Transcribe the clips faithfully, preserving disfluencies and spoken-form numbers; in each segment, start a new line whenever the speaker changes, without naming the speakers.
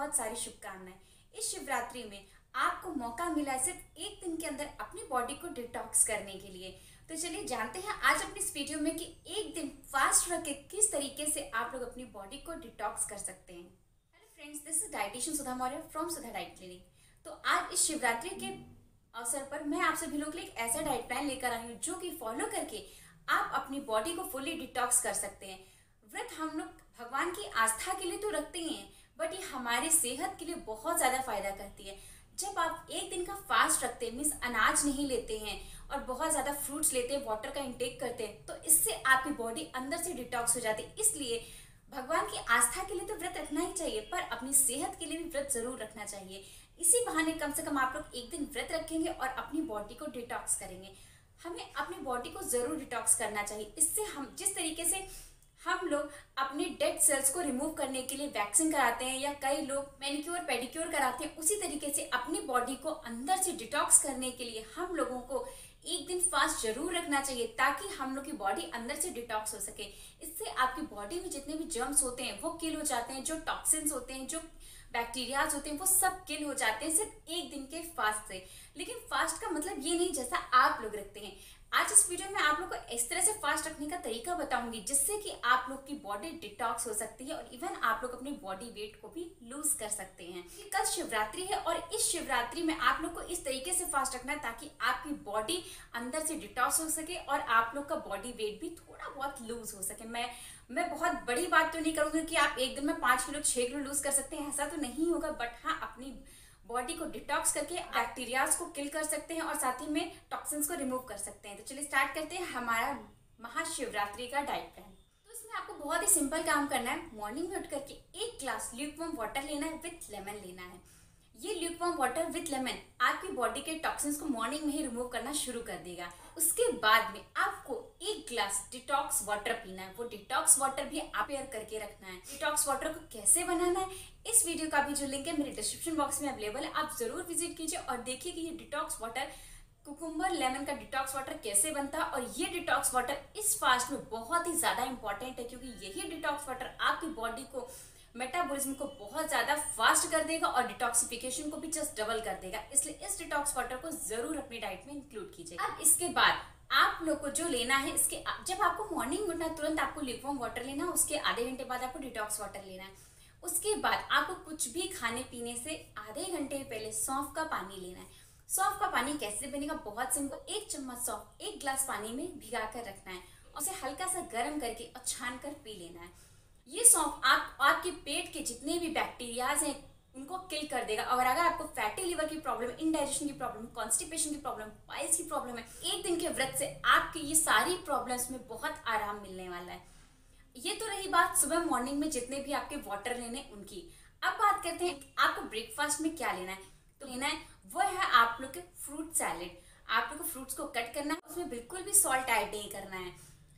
बहुत सारी शुभकामनाएं। इस शिवरात्रि में आपको मौका मिला है सिर्फ एक दिन के अंदर अपनी बॉडी को डिटॉक्स करने के लिए। तो चलिए जानते हैं आज अपनी इस वीडियो में कि एक दिन फास्ट रख के किस तरीके से आप लोग अपनी बॉडी को डिटॉक्स कर सकते हैं। Hello friends, this is dietitian Sudha Maurya from Sudha diet clinic. तो आज इस शिवरात्रि के अवसर पर मैं आप सभी लोग के लिए एक ऐसा डाइट प्लान लेकर आई हूँ जो कि फॉलो करके आप अपनी बॉडी को फुली डिटॉक्स कर सकते हैं। व्रत हम लोग भगवान की आस्था के लिए तो रखते ही हैं, बट ये हमारी सेहत के लिए बहुत ज़्यादा फायदा करती है। जब आप एक दिन का फास्ट रखते हैं, मीन्स अनाज नहीं लेते हैं और बहुत ज़्यादा फ्रूट्स लेते हैं, वाटर का इंटेक करते हैं, तो इससे आपकी बॉडी अंदर से डिटॉक्स हो जाती है। इसलिए भगवान की आस्था के लिए तो व्रत रखना ही चाहिए, पर अपनी सेहत के लिए भी व्रत जरूर रखना चाहिए। इसी बहाने कम से कम आप लोग एक दिन व्रत रखेंगे और अपनी बॉडी को डिटॉक्स करेंगे। हमें अपनी बॉडी को जरूर डिटॉक्स करना चाहिए। इससे हम जिस तरीके से हम लोग अपने डेड सेल्स को रिमूव करने के लिए वैक्सीन कराते हैं या कई लोग मैनिक्योर पेडिक्योर कराते हैं, उसी तरीके से अपनी बॉडी को अंदर से डिटॉक्स करने के लिए हम लोगों को एक दिन फास्ट जरूर रखना चाहिए, ताकि हम लोग की बॉडी अंदर से डिटॉक्स हो सके। इससे आपकी बॉडी में जितने भी जर्म्स होते हैं वो किल हो जाते हैं, जो टॉक्सिन्स होते हैं, जो बैक्टीरियाज होते हैं, वो सब किल हो जाते हैं सिर्फ एक दिन के फास्ट से। लेकिन फास्ट का मतलब ये नहीं जैसा आप लोग रखते हैं। आज इस वीडियो में आप लोग को इस तरह से फास्ट रखने का तरीका बताऊंगी जिससे कि आप लोग की बॉडी डिटॉक्स हो सकती है और इवन आप लोग अपनी बॉडी वेट को भी लूज कर सकते हैं। कल शिवरात्रि है और इस शिवरात्रि में आप लोग को इस तरीके से फास्ट रखना है ताकि आपकी बॉडी अंदर से डिटॉक्स हो सके और आप लोग का बॉडी वेट भी थोड़ा बहुत लूज हो सके। मैं मैं बहुत बड़ी बात तो नहीं करूंगी कि आप एक दिन में पाँच किलो छः किलो लूज कर सकते हैं, ऐसा तो नहीं होगा, बट हाँ अपनी बॉडी को डिटॉक्स करके बैक्टीरियाज को किल कर सकते हैं और साथ ही में टॉक्सिन्स को रिमूव कर सकते हैं। तो चलिए स्टार्ट करते हैं हमारा महाशिवरात्रि का डाइट प्लान। तो इसमें आपको बहुत ही सिंपल काम करना है। मॉर्निंग में उठ करके एक ग्लास ल्यूकवार्म वाटर लेना है, विथ लेमन लेना है। ये ल्यूकवार्म वाटर विथ लेमन आपकी बॉडी के टॉक्सिन्स को मॉर्निंग में ही रिमूव करना शुरू कर देगा। उसके बाद में आपको एक ग्लास डिटॉक्स वाटर पीना है। वो डिटॉक्स वाटर भी आप पेयर करके रखना है। डिटॉक्स वाटर को कैसे बनाना है, इस वीडियो का भी जो लिंक है मेरे डिस्क्रिप्शन बॉक्स में अवेलेबल है, आप जरूर विजिट कीजिए और देखिए कि ये डिटॉक्स वाटर कुकुम्बर लेमन का डिटॉक्स वाटर कैसे बनता है। और ये डिटॉक्स वाटर इस फास्ट में बहुत ही ज्यादा इंपॉर्टेंट है, क्योंकि यही डिटॉक्स वाटर आपकी बॉडी को मेटाबॉलिज्म को बहुत ज्यादा फास्ट कर देगा और डिटॉक्सिफिकेशन को भी जस्ट डबल कर देगा। इसलिए इस डिटॉक्स वाटर को जरूर अपनी डाइट में इंक्लूड कीजिए। अब इसके बाद आप लोग को जो लेना है, इसके जब आपको मॉर्निंग उठना है तुरंत आपको ल्यूकवार्म वाटर लेना है, उसके आधे घंटे बाद आपको डिटॉक्स वाटर लेना है। उसके बाद आपको कुछ भी खाने पीने से आधे घंटे पहले सौंफ का पानी लेना है। सौंफ का पानी कैसे बनेगा, बहुत सिंपल। एक चम्मच सौंफ एक गिलास पानी में भिगा कर रखना है, उसे हल्का सा गर्म करके और छान कर पी लेना है। ये सौंफ आप आपके पेट के जितने भी बैक्टीरियाज हैं उनको किल कर देगा। और अगर आपको फैटी लिवर की प्रॉब्लम, इनडाइजेशन की प्रॉब्लम, कॉन्स्टिपेशन की प्रॉब्लम, पाइल्स की प्रॉब्लम है, एक दिन के व्रत से आपकी ये सारी प्रॉब्लम्स में बहुत आराम मिलने वाला है। ये तो रही बात सुबह मॉर्निंग में जितने भी आपके वाटर लेने उनकी। अब बात करते हैं आपको ब्रेकफास्ट में क्या लेना है। तो लेना है वो है आप लोग के फ्रूट सैलेड। आप लोग को फ्रूट्स को कट करना है, उसमें बिल्कुल भी सॉल्ट ऐड नहीं करना है।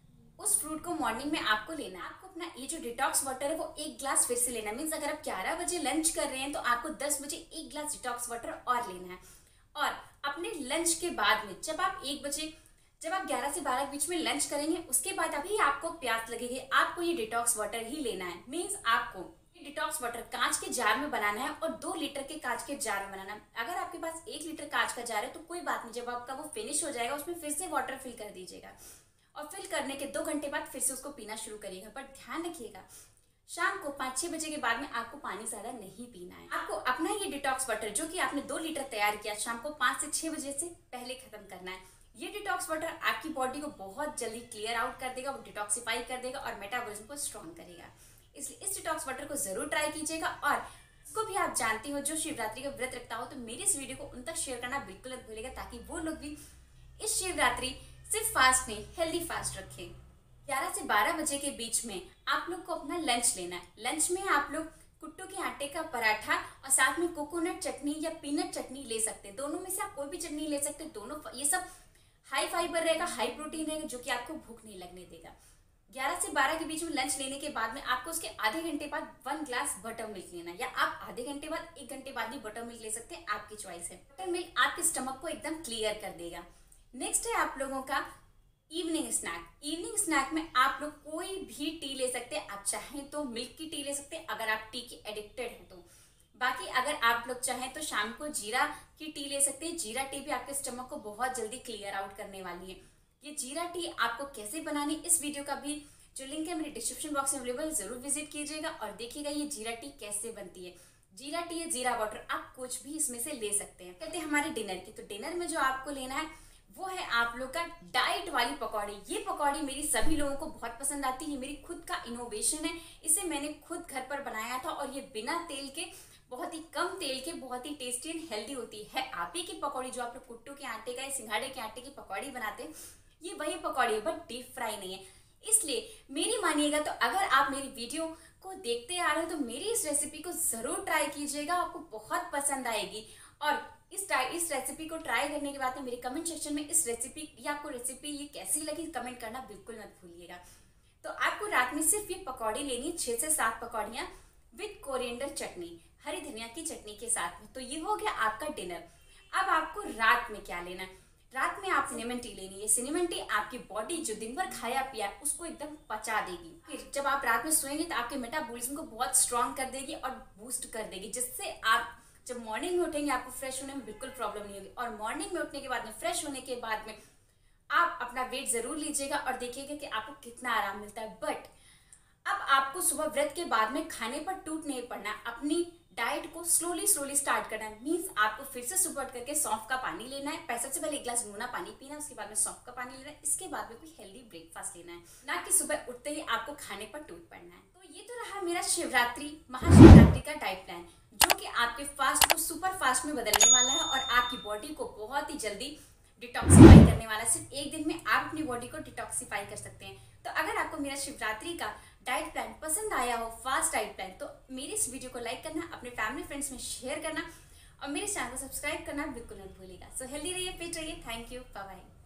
उस फ्रूट को मॉर्निंग में आपको लेना है। आपको अपना ये जो डिटॉक्स वाटर है वो एक ग्लास फिर से लेना है। मीन्स अगर आप ग्यारह बजे लंच कर रहे हैं तो आपको दस बजे एक ग्लास डिटॉक्स वाटर और लेना है। और अपने लंच के बाद में जब आप एक बजे जब आप ग्यारह से बारह के बीच में लंच करेंगे, उसके बाद अभी आपको प्यास लगेगी, आपको ये डिटॉक्स वाटर ही लेना है। मीन्स आपको ये डिटॉक्स वाटर कांच के जार में बनाना है और दो लीटर के कांच के जार में बनाना है। अगर आपके पास एक लीटर कांच का जार है तो कोई बात नहीं, जब आपका वो फिनिश हो जाएगा उसमें फिर से वाटर फिल कर दीजिएगा और फिल करने के दो घंटे बाद फिर से उसको पीना शुरू करिएगा। पर ध्यान रखिएगा शाम को पाँच छः बजे के बाद में आपको पानी ज़्यादा नहीं पीना है। आपको अपना ये डिटॉक्स वाटर जो कि आपने दो लीटर तैयार किया, शाम को पाँच से छः बजे से पहले खत्म करना है। ये डिटॉक्स वाटर आपकी बॉडी को बहुत जल्दी क्लियर आउट कर देगा, वो डिटॉक्सिफाई कर देगा और मेटाबॉलिज्म को स्ट्रॉन्ग करेगा। इसलिए इस डिटॉक्स वाटर को जरूर ट्राई कीजिएगा। और इसको भी आप जानती हो जो शिवरात्रि का व्रत रखता हो, तो मेरी इस वीडियो को उन तक शेयर करना बिल्कुल मत भूलिएगा, ताकि वो लोग भी इस शिवरात्रि सिर्फ फास्ट नहीं हेल्दी फास्ट रखें। ग्यारह से बारह बजे के बीच में आप लोग को अपना लंच लेना है। लंच में आप लोग कुट्टू के आटे का पराठा और साथ में कोकोनट चटनी या पीनट चटनी ले सकते हैं। दोनों में से आप कोई भी चटनी ले सकते हैं। दोनों ये सब हाई फाइबर रहेगा, हाई प्रोटीन रहेगा, जो कि आपको भूख नहीं लगने देगा। ग्यारह से बारह के बीच में लंच लेने के बाद में आपको उसके आधे घंटे बाद वन ग्लास बटर मिल्क लेना है, या आप आधे घंटे बाद एक घंटे बाद भी बटर मिल्क ले सकते हैं, आपकी चॉइस है। बटर मिल्क आपके स्टमक को एकदम क्लियर कर देगा। नेक्स्ट है आप लोगों का इवनिंग स्नैक। इवनिंग स्नैक में आप लोग कोई भी टी ले सकते हैं। आप चाहें तो मिल्क की टी ले सकते हैं अगर आप टी की एडिक्टेड हैं तो। बाकी अगर आप लोग चाहें तो शाम को जीरा की टी ले सकते हैं। जीरा टी भी आपके स्टमक को बहुत जल्दी क्लियर आउट करने वाली है। ये जीरा टी आपको कैसे बनानी, इस वीडियो का भी जो लिंक है मेरे डिस्क्रिप्शन बॉक्स में अवेलेबल, जरूर विजिट कीजिएगा और देखिएगा ये जीरा टी कैसे बनती है। जीरा टी या जीरा वाटर आप कुछ भी इसमें से ले सकते हैं। कहते हैं हमारे डिनर की, तो डिनर में जो आपको लेना है वो है आप लोग का डाइट वाली पकौड़ी। ये पकौड़ी मेरी सभी लोगों को बहुत पसंद आती है। मेरी खुद का इनोवेशन है, इसे मैंने खुद घर पर बनाया था और ये बिना तेल के, बहुत ही कम तेल के, बहुत ही टेस्टी एंड हेल्दी होती है। आप ही की पकौड़ी जो आप लोग कुट्टू के आटे का या सिंघाड़े के आटे की पकौड़ी बनाते हैं, ये वही पकौड़ी है, बट डीप फ्राई नहीं है। इसलिए मेरी मानिएगा तो अगर आप मेरी वीडियो को देखते आ रहे हो तो मेरी इस रेसिपी को जरूर ट्राई कीजिएगा, आपको बहुत पसंद आएगी। और इस इस रेसिपी को ट्राई करने के बाद में मेरे कमेंट सेक्शन में इस रेसिपी या आपको रेसिपी ये कैसी लगी कमेंट करना बिल्कुल मत भूलिएगा। तो आपको रात में सिर्फ ये पकौड़ी लेनी है, छः से सात पकौड़ियाँ विद कोरिएंडर चटनी, हरी धनिया की चटनी के साथ में। तो ये हो गया आपका डिनर। अब आपको रात में क्या लेना है? रात में आप सिनेमन टी लेनी है। सिनेमन टी आपकी बॉडी जो दिन भर खाया पिया उसको एकदम पचा देगी। फिर जब आप रात में सोएंगे तो आपके मेटाबॉलिज्म को बहुत स्ट्रांग कर देगी और बूस्ट कर देगी, जिससे आप जब मॉर्निंग में उठेंगे आपको फ्रेश होने में बिल्कुल प्रॉब्लम नहीं होगी। और मॉर्निंग में उठने के बाद में, फ्रेश होने के बाद में आप अपना वेट जरूर लीजिएगा और देखिएगा कि आपको कितना आराम मिलता है। बट अब आपको सुबह व्रत के बाद में खाने पर टूट नहीं पड़ना, अपनी डाइट को स्लोली स्लोली स्टार्ट करना है। मीन्स आपको फिर से सुबह उठ करके सौंफ का पानी लेना है, पैसा से पहले एक गिलास गुनगुना पानी पीना है, उसके बाद में सौंफ का पानी लेना है, इसके बाद में कोई हेल्दी ब्रेकफास्ट लेना है, ना कि सुबह उठते ही आपको खाने पर टूट पड़ना है। तो ये तो रहा मेरा शिवरात्रि महाशिवरात्रि का डाइट प्लान, जो कि आपके फास्ट को सुपर फास्ट में बदलने वाला है और आपकी बॉडी को बहुत ही जल्दी डिटॉक्सिफाई करने वाला है। सिर्फ एक दिन में आप अपनी बॉडी को डिटॉक्सिफाई कर सकते हैं। तो अगर आपको मेरा शिवरात्रि का डाइट प्लान पसंद आया हो, फास्ट डाइट प्लान, तो मेरे इस वीडियो को लाइक करना, अपने फैमिली फ्रेंड्स में शेयर करना और मेरे चैनल को सब्सक्राइब करना बिल्कुल मत भूलिएगा। सो हेल्दी रहिए, फिट रहिए। Thank you, bye bye.